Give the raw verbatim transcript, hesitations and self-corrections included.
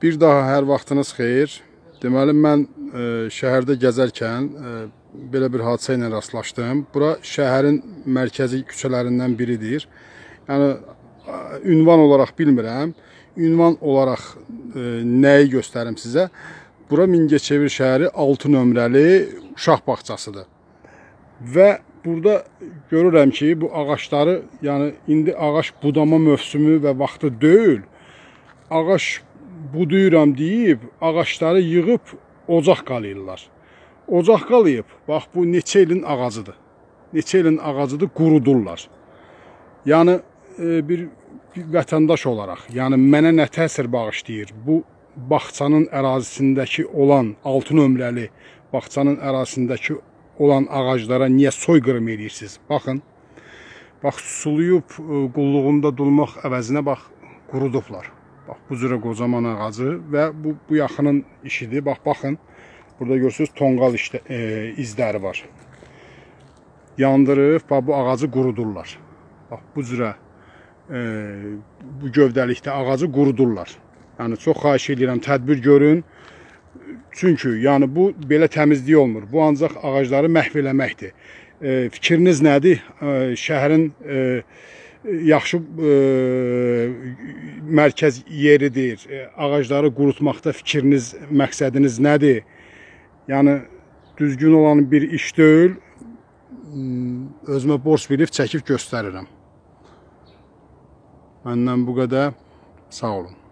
Bir daha hər vaxtınız xeyir. Deməli, mən e, şəhərdə gəzərkən e, belə bir hadisə ilə rastlaşdım. Bura şəhərin mərkəzi küçələrindən biridir. Yəni, ünvan olaraq bilmirəm. Ünvan olaraq e, nəyi göstərim sizə? Bura Mingəçevir şəhəri altı nömrəli uşaq bağçasıdır. Və burada görürəm ki, bu ağaçları, yəni indi ağac budama mövsümü və vaxtı deyil. Ağac buduyuram deyib, ağaçları yığıb ocaq qalayırlar. Ocaq qalayıb, bax bu neçə ilin ağacıdır. Neçə ilin ağacıdır, qurudurlar. Yəni e, bir, bir vətəndaş olaraq, yəni mənə nə təsir bağışlayır? Bu bağçanın ərazisindəki olan altı nömrəli bağçanın ərazisindəki olan ağaclara niyə soyqırım edirsiniz? Baxın, bax suluyub qulluğunda durmaq əvəzinə bax qurudublar. Bax bu cürə qocaman ağacı və bu, bu yaxının işidir. Bax baxın, burada görürsünüz tonqal işte, e, izləri var. Yandırıb, bax bu ağacı qurudurlar. Bax bu cürə e, bu gövdəlikdə ağacı qurudurlar. Yəni çox xahiş edirəm, tədbir görün. Çünki yəni bu belə təmizlik olmur. Bu ancaq ağacları məhv eləməkdir. E, fikriniz nədir? E, şəhərin e, yaxşı e, mərkəz yeridir. E, ağacları qurutmaqda fikriniz, məqsədiniz nədir? Yəni düzgün olan bir iş deyil. Özümə borc bilib çəkib göstərirəm. Məndən bu qədər. Sağ olun.